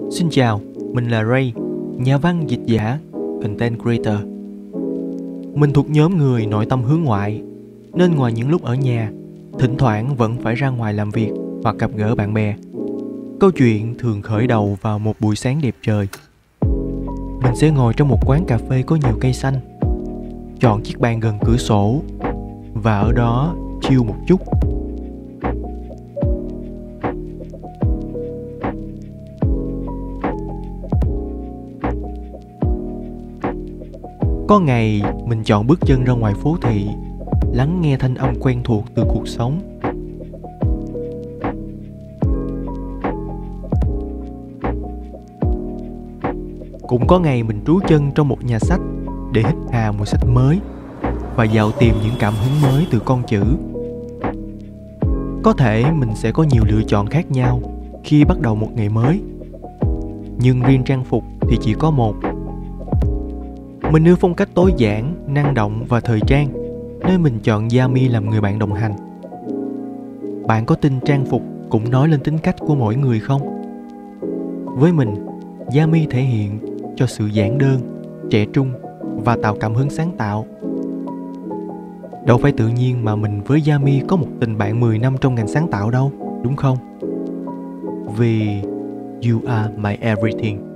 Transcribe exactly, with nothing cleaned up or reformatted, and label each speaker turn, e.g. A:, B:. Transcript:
A: Xin chào, mình là Ray, nhà văn dịch giả, content creator. Mình thuộc nhóm người nội tâm hướng ngoại, nên ngoài những lúc ở nhà, thỉnh thoảng vẫn phải ra ngoài làm việc hoặc gặp gỡ bạn bè. Câu chuyện thường khởi đầu vào một buổi sáng đẹp trời. Mình sẽ ngồi trong một quán cà phê có nhiều cây xanh, chọn chiếc bàn gần cửa sổ và ở đó chill một chút. Có ngày mình chọn bước chân ra ngoài phố thị, lắng nghe thanh âm quen thuộc từ cuộc sống. Cũng có ngày mình trú chân trong một nhà sách để hít hà mùi sách mới và dạo tìm những cảm hứng mới từ con chữ. Có thể mình sẽ có nhiều lựa chọn khác nhau khi bắt đầu một ngày mới, nhưng riêng trang phục thì chỉ có một. Mình ưa phong cách tối giản, năng động và thời trang, nên mình chọn Yami làm người bạn đồng hành. Bạn có tin trang phục cũng nói lên tính cách của mỗi người không? Với mình, Yami thể hiện cho sự giản đơn, trẻ trung và tạo cảm hứng sáng tạo. Đâu phải tự nhiên mà mình với Yami có một tình bạn mười năm trong ngành sáng tạo đâu, đúng không? Vì you are my everything.